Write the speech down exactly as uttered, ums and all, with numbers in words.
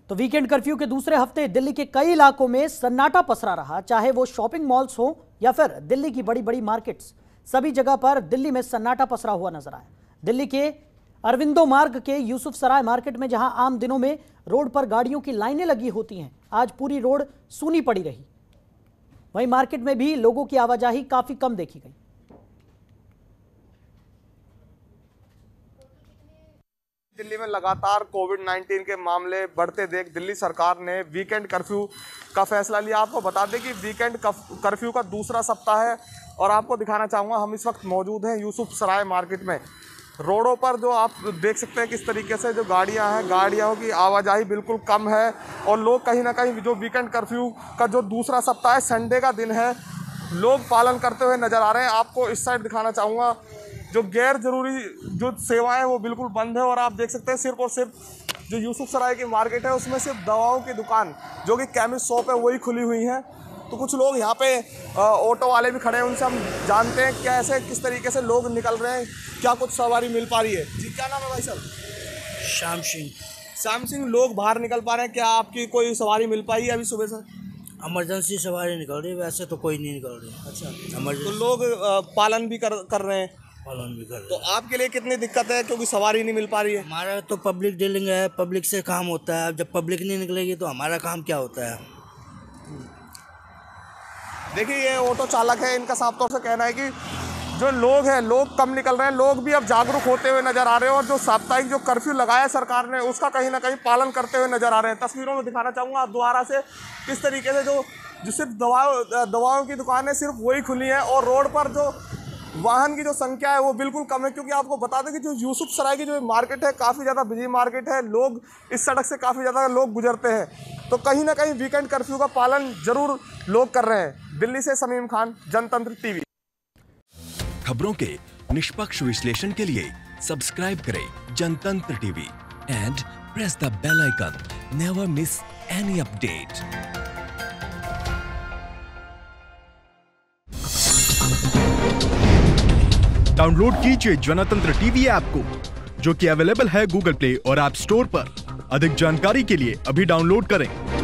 तो weekend curfew के दूसरे हफ्ते दिल्ली के कई इलाकों में सन्नाटा पसरा रहा, चाहे वो शॉपिंग मॉल्स हो या फिर दिल्ली की बड़ी बड़ी मार्केट्स। सभी जगह पर दिल्ली में सन्नाटा पसरा हुआ नजर आया। दिल्ली के अरविंदो मार्ग के यूसुफ सराय मार्केट में जहां आम दिनों में रोड पर गाड़ियों की लाइनें लगी होती हैं, आज पूरी रोड सूनी पड़ी रही। वहीं मार्केट में भी लोगों की आवाजाही काफी कम देखी गई। दिल्ली में लगातार कोविड नाइन्टीन के मामले बढ़ते देख दिल्ली सरकार ने वीकेंड कर्फ्यू का फैसला लिया। आपको बता दें कि वीकेंड कर्फ्यू का दूसरा सप्ताह है और आपको दिखाना चाहूँगा, हम इस वक्त मौजूद हैं यूसुफ सराय मार्केट में। रोडों पर जो आप देख सकते हैं किस तरीके से जो गाड़ियां हैं, गाड़ियों की आवाजाही बिल्कुल कम है और लोग कहीं ना कहीं जो वीकेंड कर्फ्यू का जो दूसरा सप्ताह है, संडे का दिन है, लोग पालन करते हुए नज़र आ रहे हैं। आपको इस साइड दिखाना चाहूँगा, जो गैर जरूरी जो सेवाएं वो बिल्कुल बंद है और आप देख सकते हैं सिर्फ और सिर्फ जो यूसुफ सराय की मार्केट है उसमें सिर्फ दवाओं की दुकान जो कि केमिस्ट शॉप है वही खुली हुई है। तो कुछ लोग यहाँ पे ऑटो वाले भी खड़े हैं, उनसे हम जानते हैं क्या ऐसे किस तरीके से लोग निकल रहे हैं, क्या कुछ सवारी मिल पा रही है। जी क्या नाम है भाई साहब? श्याम सिंह। श्याम सिंह, लोग बाहर निकल पा रहे हैं, क्या आपकी कोई सवारी मिल पाई है अभी सुबह से? इमरजेंसी सवारी निकल रही है, वैसे तो कोई नहीं निकल रही। अच्छा, तो लोग पालन भी कर कर रहे हैं? पालन भी कर रहे हैं। तो आपके लिए कितनी दिक्कत है क्योंकि सवारी नहीं मिल पा रही है? हमारा तो पब्लिक डीलिंग है, पब्लिक से काम होता है। जब पब्लिक नहीं निकलेगी तो हमारा काम क्या होता है? देखिए ये ऑटो चालक है, इनका साफ तौर से कहना है कि जो लोग हैं लोग कम निकल रहे हैं, लोग भी अब जागरूक होते हुए नजर आ रहे हैं और जो साप्ताहिक जो कर्फ्यू लगाया सरकार ने उसका कहीं ना कहीं पालन करते हुए नजर आ रहे हैं। तस्वीरों में दिखाना चाहूँगा आप दोबारा से किस तरीके से जो जो सिर्फ दवाओं दवाओं की दुकानें सिर्फ वही खुली हैं और रोड पर जो वाहन की जो संख्या है वो बिल्कुल कम है। क्योंकि आपको बता दें कि जो यूसुफ सराय की जो मार्केट है काफ़ी ज़्यादा बिजी मार्केट है, लोग इस सड़क से काफ़ी ज़्यादा लोग गुजरते हैं, तो कहीं ना कहीं वीकेंड कर्फ्यू का पालन जरूर लोग कर रहे हैं। दिल्ली से समीम खान, जनतंत्र टीवी। खबरों के निष्पक्ष विश्लेषण के लिए सब्सक्राइब करें Jantantra TV and press the bell icon. Never miss any update. Download कीजिए जनतंत्र टीवी ऐप को, जो कि अवेलेबल है गूगल प्ले और ऐप स्टोर पर। अधिक जानकारी के लिए अभी डाउनलोड करें।